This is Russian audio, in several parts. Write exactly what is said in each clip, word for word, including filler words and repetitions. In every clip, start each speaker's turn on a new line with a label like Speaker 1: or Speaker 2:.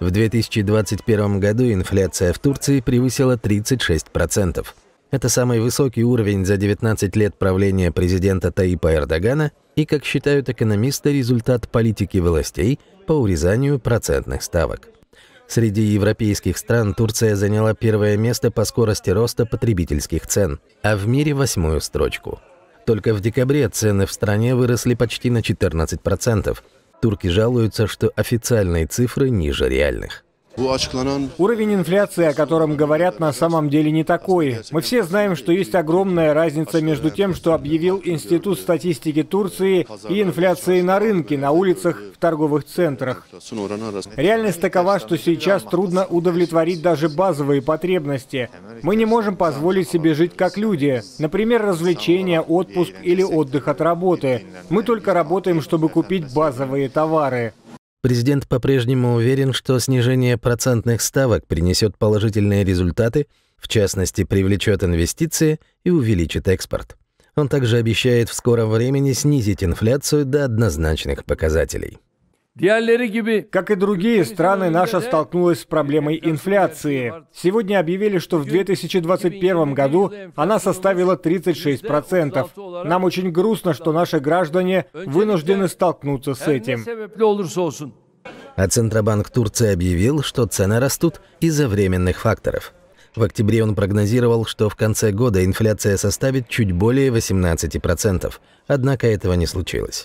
Speaker 1: В две тысячи двадцать первом году инфляция в Турции превысила тридцать шесть процентов. Это самый высокий уровень за девятнадцать лет правления президента Таипа Эрдогана и, как считают экономисты, результат политики властей по урезанию процентных ставок. Среди европейских стран Турция заняла первое место по скорости роста потребительских цен, а в мире восьмую строчку. Только в декабре цены в стране выросли почти на четырнадцать процентов. Турки жалуются, что официальные цифры ниже реальных.
Speaker 2: Уровень инфляции, о котором говорят, на самом деле не такой. Мы все знаем, что есть огромная разница между тем, что объявил Институт статистики Турции, и инфляцией на рынке, на улицах, в торговых центрах. Реальность такова, что сейчас трудно удовлетворить даже базовые потребности. Мы не можем позволить себе жить как люди. Например, развлечения, отпуск или отдых от работы. Мы только работаем, чтобы купить базовые товары.
Speaker 1: Президент по-прежнему уверен, что снижение процентных ставок принесет положительные результаты, в частности, привлечет инвестиции и увеличит экспорт. Он также обещает в скором времени снизить инфляцию до однозначных показателей.
Speaker 2: Как и другие страны, наша столкнулась с проблемой инфляции. Сегодня объявили, что в две тысячи двадцать первом году она составила тридцать шесть процентов. Нам очень грустно, что наши граждане вынуждены столкнуться с этим.
Speaker 1: А Центробанк Турции объявил, что цены растут из-за временных факторов. В октябре он прогнозировал, что в конце года инфляция составит чуть более восемнадцати процентов, однако этого не случилось.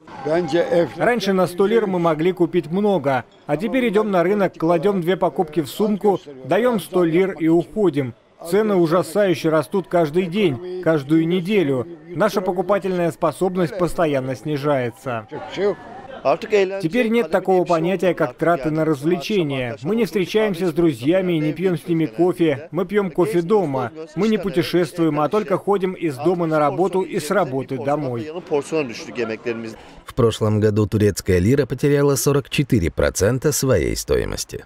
Speaker 2: Раньше на сто лир мы могли купить много, а теперь идем на рынок, кладем две покупки в сумку, даем сто лир и уходим. Цены ужасающе растут каждый день, каждую неделю. Наша покупательная способность постоянно снижается. Теперь нет такого понятия, как траты на развлечения. Мы не встречаемся с друзьями и не пьем с ними кофе. Мы пьем кофе дома. Мы не путешествуем, а только ходим из дома на работу и с работы домой.
Speaker 1: В прошлом году турецкая лира потеряла сорок четыре процента своей стоимости.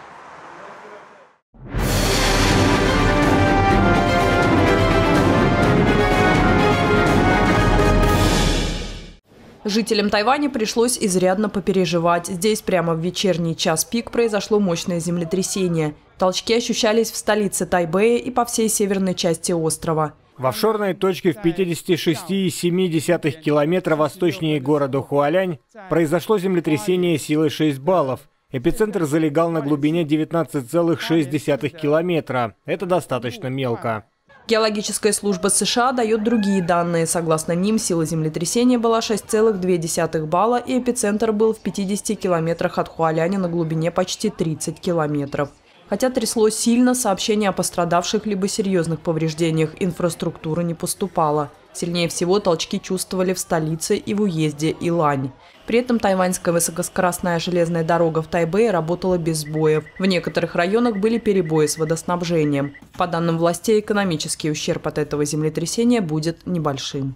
Speaker 3: Жителям Тайваня пришлось изрядно попереживать. Здесь прямо в вечерний час пик произошло мощное землетрясение. Толчки ощущались в столице Тайбэя и по всей северной части острова.
Speaker 2: В офшорной точке в пятидесяти шести и семи десятых километра восточнее города Хуалянь произошло землетрясение силой шесть баллов. Эпицентр залегал на глубине девятнадцати целых шести десятых километра. Это достаточно мелко.
Speaker 3: Геологическая служба США дает другие данные. Согласно ним, сила землетрясения была шесть целых две десятых балла, и эпицентр был в пятидесяти километрах от Хуаляня на глубине почти тридцати километров. Хотя трясло сильно, сообщений о пострадавших либо серьезных повреждениях инфраструктуры не поступало. Сильнее всего толчки чувствовали в столице и в уезде Илань. При этом тайваньская высокоскоростная железная дорога в Тайбэе работала без сбоев. В некоторых районах были перебои с водоснабжением. По данным властей, экономический ущерб от этого землетрясения будет небольшим.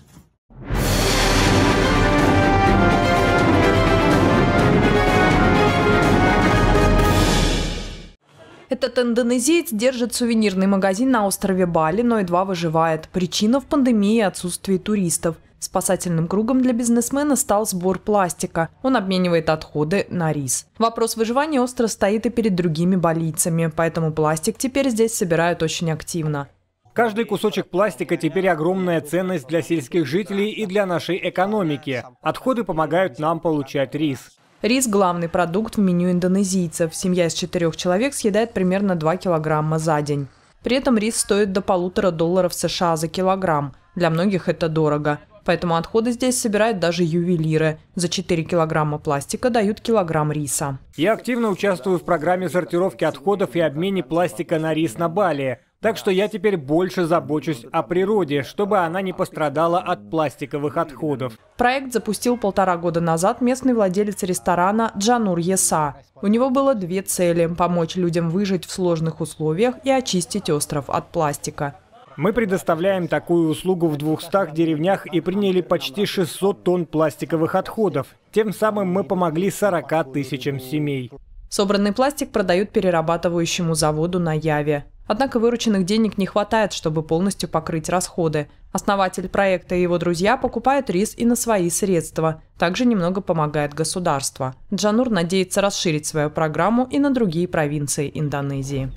Speaker 3: Этот индонезиец держит сувенирный магазин на острове Бали, но едва выживает. Причина в пандемии и отсутствии туристов. Спасательным кругом для бизнесмена стал сбор пластика. Он обменивает отходы на рис. Вопрос выживания остро стоит и перед другими балийцами, поэтому пластик теперь здесь собирают очень активно.
Speaker 2: Каждый кусочек пластика теперь огромная ценность для сельских жителей и для нашей экономики. Отходы помогают нам получать рис.
Speaker 3: Рис – главный продукт в меню индонезийцев. Семья из четырех человек съедает примерно два килограмма за день. При этом рис стоит до полутора долларов США за килограмм. Для многих это дорого. Поэтому отходы здесь собирают даже ювелиры. За четыре килограмма пластика дают килограмм риса.
Speaker 2: Я активно участвую в программе сортировки отходов и обмене пластика на рис на Бали. Так что я теперь больше забочусь о природе, чтобы она не пострадала от пластиковых отходов.
Speaker 3: Проект запустил полтора года назад местный владелец ресторана Джанур Еса. У него было две цели – помочь людям выжить в сложных условиях и очистить остров от пластика.
Speaker 2: Мы предоставляем такую услугу в двухстах деревнях и приняли почти шестьсот тонн пластиковых отходов. Тем самым мы помогли сорока тысячам семей.
Speaker 3: Собранный пластик продают перерабатывающему заводу на Яве. Однако вырученных денег не хватает, чтобы полностью покрыть расходы. Основатель проекта и его друзья покупают рис и на свои средства. Также немного помогает государство. Джанур надеется расширить свою программу и на другие провинции Индонезии.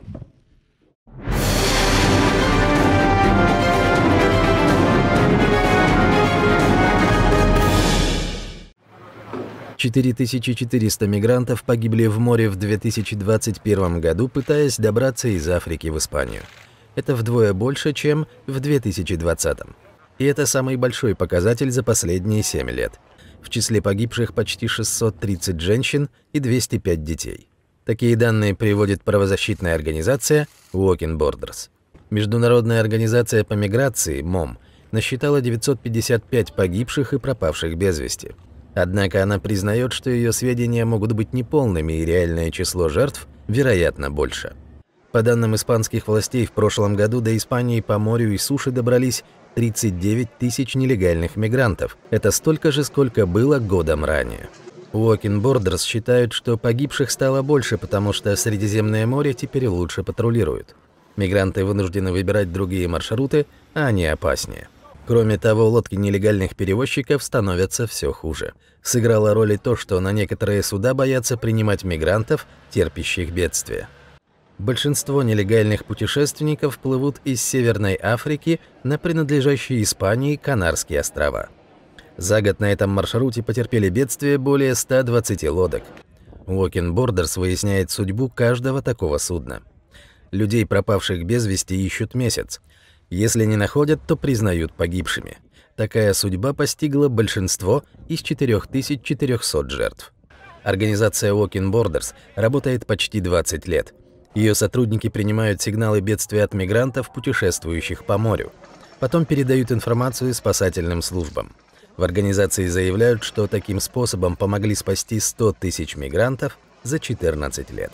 Speaker 1: четыре тысячи четыреста мигрантов погибли в море в две тысячи двадцать первом году, пытаясь добраться из Африки в Испанию. Это вдвое больше, чем в две тысячи двадцатом. И это самый большой показатель за последние семь лет. В числе погибших почти шестьсот тридцать женщин и двести пять детей. Такие данные приводит правозащитная организация Walking Borders. Международная организация по миграции МОМ насчитала девятьсот пятьдесят пять погибших и пропавших без вести. Однако она признает, что ее сведения могут быть неполными и реальное число жертв, вероятно, больше. По данным испанских властей, в прошлом году до Испании по морю и суше добрались тридцать девять тысяч нелегальных мигрантов. Это столько же, сколько было годом ранее. Walking Borders считают, что погибших стало больше, потому что Средиземное море теперь лучше патрулируют. Мигранты вынуждены выбирать другие маршруты, а они опаснее. Кроме того, лодки нелегальных перевозчиков становятся все хуже. Сыграло роль и то, что на некоторые суда боятся принимать мигрантов, терпящих бедствия. Большинство нелегальных путешественников плывут из Северной Африки на принадлежащие Испании Канарские острова. За год на этом маршруте потерпели бедствие более ста двадцати лодок. Walking Borders выясняет судьбу каждого такого судна. Людей, пропавших без вести, ищут месяц. Если не находят, то признают погибшими. Такая судьба постигла большинство из четырёх тысяч четырёхсот жертв. Организация Walking Borders работает почти двадцать лет. Ее сотрудники принимают сигналы бедствия от мигрантов, путешествующих по морю. Потом передают информацию спасательным службам. В организации заявляют, что таким способом помогли спасти сто тысяч мигрантов за четырнадцать лет.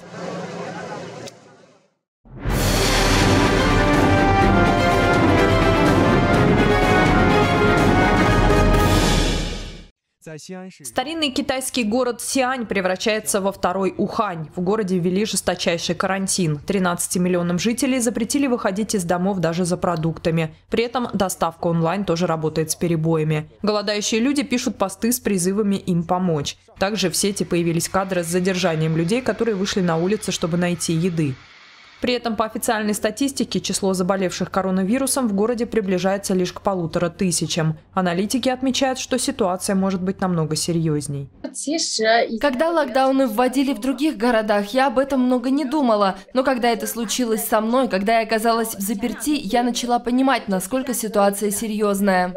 Speaker 3: Старинный китайский город Сиань превращается во второй Ухань. В городе ввели жесточайший карантин. тринадцати миллионам жителей запретили выходить из домов даже за продуктами. При этом доставка онлайн тоже работает с перебоями. Голодающие люди пишут посты с призывами им помочь. Также в сети появились кадры с задержанием людей, которые вышли на улицы, чтобы найти еды. При этом по официальной статистике число заболевших коронавирусом в городе приближается лишь к полутора тысячам. Аналитики отмечают, что ситуация может быть намного серьезней.
Speaker 4: Когда локдауны вводили в других городах, я об этом много не думала. Но когда это случилось со мной, когда я оказалась в заперти, я начала понимать, насколько ситуация серьезная.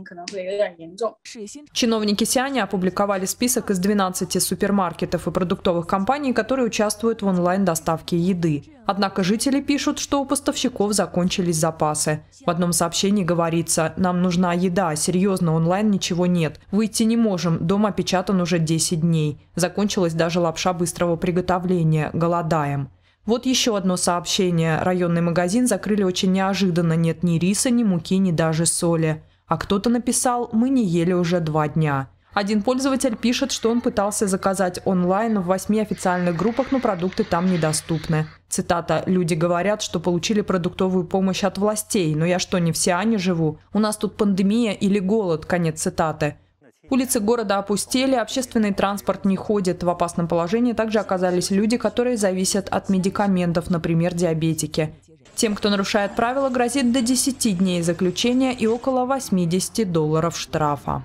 Speaker 3: Чиновники Сианя опубликовали список из двенадцати супермаркетов и продуктовых компаний, которые участвуют в онлайн-доставке еды. Однако жители пишут, что у поставщиков закончились запасы. В одном сообщении говорится: «Нам нужна еда, серьезно, онлайн ничего нет. Выйти не можем, дом опечатан уже десять дней. Закончилась даже лапша быстрого приготовления, голодаем». Вот еще одно сообщение. Районный магазин закрыли очень неожиданно. Нет ни риса, ни муки, ни даже соли. А кто-то написал: «Мы не ели уже два дня». Один пользователь пишет, что он пытался заказать онлайн в восьми официальных группах, но продукты там недоступны. Цитата: «Люди говорят, что получили продуктовую помощь от властей, но я что, не в Сиане живу? У нас тут пандемия или голод?» Конец цитаты. Улицы города опустели, общественный транспорт не ходит. В опасном положении также оказались люди, которые зависят от медикаментов, например, диабетики. Тем, кто нарушает правила, грозит до десяти дней заключения и около восьмидесяти долларов штрафа.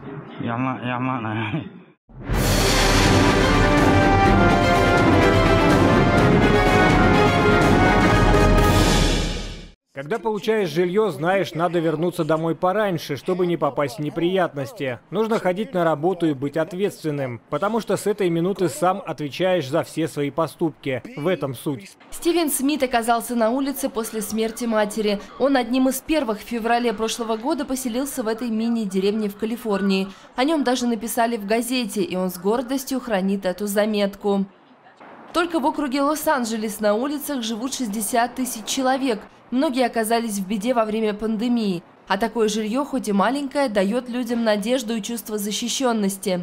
Speaker 2: Когда получаешь жилье, знаешь, надо вернуться домой пораньше, чтобы не попасть в неприятности. Нужно ходить на работу и быть ответственным, потому что с этой минуты сам отвечаешь за все свои поступки. В этом суть.
Speaker 4: Стивен Смит оказался на улице после смерти матери. Он одним из первых в феврале прошлого года поселился в этой мини-деревне в Калифорнии. О нем даже написали в газете, и он с гордостью хранит эту заметку. Только в округе Лос-Анджелес на улицах живут шестьдесят тысяч человек. Многие оказались в беде во время пандемии. А такое жилье, хоть и маленькое, дает людям надежду и чувство защищенности.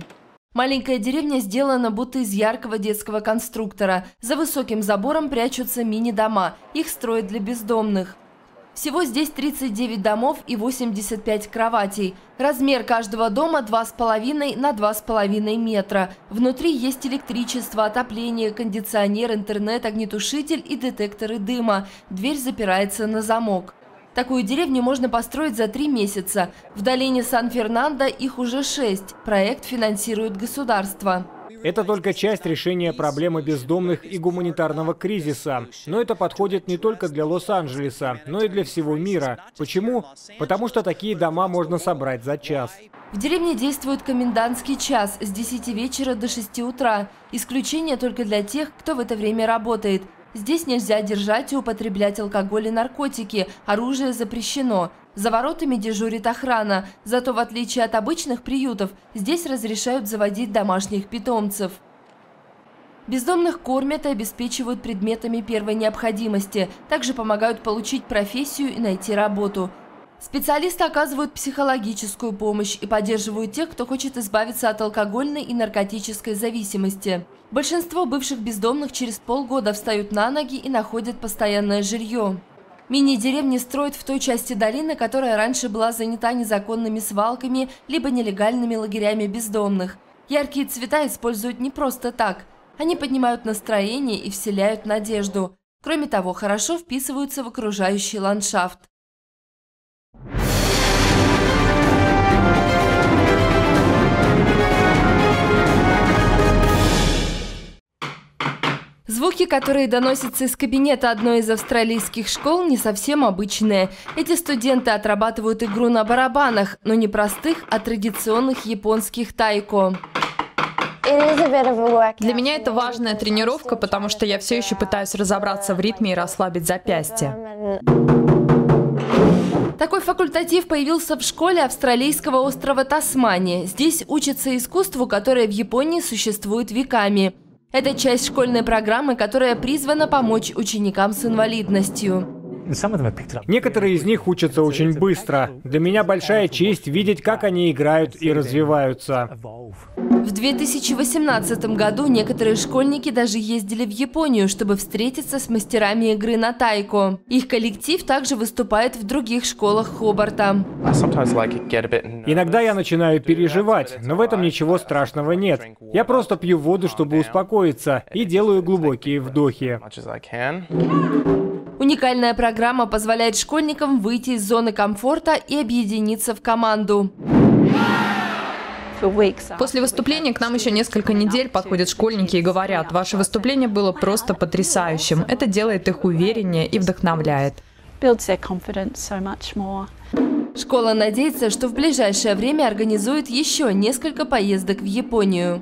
Speaker 4: Маленькая деревня сделана будто из яркого детского конструктора. За высоким забором прячутся мини-дома. Их строят для бездомных. Всего здесь тридцать девять домов и восемьдесят пять кроватей. Размер каждого дома два с половиной на два с половиной метра. Внутри есть электричество, отопление, кондиционер, интернет, огнетушитель и детекторы дыма. Дверь запирается на замок. Такую деревню можно построить за три месяца. В долине Сан-Фернандо их уже шесть. Проект финансирует государство.
Speaker 2: Это только часть решения проблемы бездомных и гуманитарного кризиса. Но это подходит не только для Лос-Анджелеса, но и для всего мира. Почему? Потому что такие дома можно собрать за час.
Speaker 4: В деревне действует комендантский час с десяти вечера до шести утра. Исключение только для тех, кто в это время работает. Здесь нельзя держать и употреблять алкоголь и наркотики, оружие запрещено. За воротами дежурит охрана, зато в отличие от обычных приютов, здесь разрешают заводить домашних питомцев. Бездомных кормят и обеспечивают предметами первой необходимости, также помогают получить профессию и найти работу. Специалисты оказывают психологическую помощь и поддерживают тех, кто хочет избавиться от алкогольной и наркотической зависимости. Большинство бывших бездомных через полгода встают на ноги и находят постоянное жилье. Мини-деревни строят в той части долины, которая раньше была занята незаконными свалками либо нелегальными лагерями бездомных. Яркие цвета используют не просто так. Они поднимают настроение и вселяют надежду. Кроме того, хорошо вписываются в окружающий ландшафт. Звуки, которые доносятся из кабинета одной из австралийских школ, не совсем обычные. Эти студенты отрабатывают игру на барабанах, но не простых, а традиционных японских тайко.
Speaker 3: Для меня это важная тренировка, потому что я все еще пытаюсь разобраться в ритме и расслабить запястье.
Speaker 4: Такой факультатив появился в школе австралийского острова Тасмания. Здесь учатся искусству, которое в Японии существует веками. Это часть школьной программы, которая призвана помочь ученикам с инвалидностью.
Speaker 2: Некоторые из них учатся очень быстро. Для меня большая честь видеть, как они играют и развиваются.
Speaker 4: В две тысячи восемнадцатом году некоторые школьники даже ездили в Японию, чтобы встретиться с мастерами игры на тайко. Их коллектив также выступает в других школах Хобарта.
Speaker 2: Иногда я начинаю переживать, но в этом ничего страшного нет. Я просто пью воду, чтобы успокоиться, и делаю глубокие вдохи.
Speaker 4: Уникальная программа позволяет школьникам выйти из зоны комфорта и объединиться в команду.
Speaker 3: После выступления к нам еще несколько недель подходят школьники и говорят: ваше выступление было просто потрясающим. Это делает их увереннее и вдохновляет.
Speaker 4: Школа надеется, что в ближайшее время организует еще несколько поездок в Японию.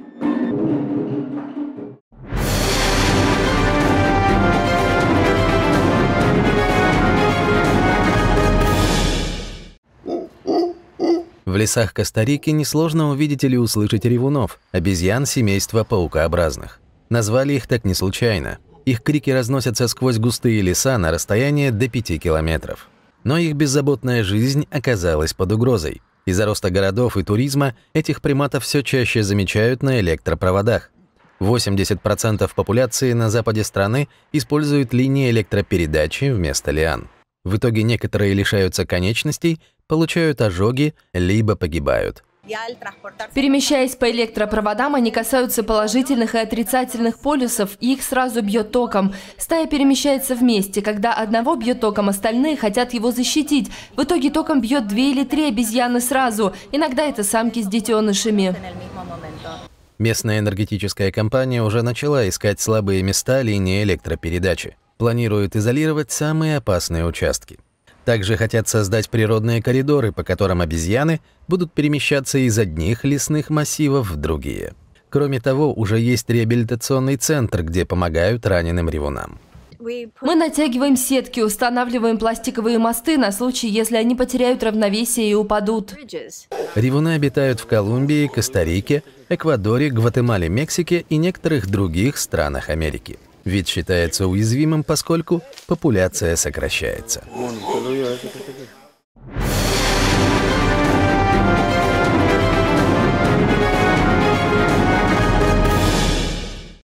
Speaker 1: В лесах Коста-Рики несложно увидеть или услышать ревунов, обезьян семейства паукообразных. Назвали их так не случайно. Их крики разносятся сквозь густые леса на расстояние до пяти километров. Но их беззаботная жизнь оказалась под угрозой. Из-за роста городов и туризма этих приматов все чаще замечают на электропроводах. восемьдесят процентов популяции на западе страны используют линии электропередачи вместо лиан. В итоге некоторые лишаются конечностей, получают ожоги, либо погибают.
Speaker 4: Перемещаясь по электропроводам, они касаются положительных и отрицательных полюсов, и их сразу бьет током. Стая перемещается вместе. Когда одного бьет током, остальные хотят его защитить. В итоге током бьет две или три обезьяны сразу. Иногда это самки с детенышами.
Speaker 1: Местная энергетическая компания уже начала искать слабые места линии электропередачи. Планирует изолировать самые опасные участки. Также хотят создать природные коридоры, по которым обезьяны будут перемещаться из одних лесных массивов в другие. Кроме того, уже есть реабилитационный центр, где помогают раненым ревунам.
Speaker 4: Мы натягиваем сетки, устанавливаем пластиковые мосты на случай, если они потеряют равновесие и упадут.
Speaker 1: Ревуны обитают в Колумбии, Коста-Рике, Эквадоре, Гватемале, Мексике и некоторых других странах Америки. Вид считается уязвимым, поскольку популяция сокращается.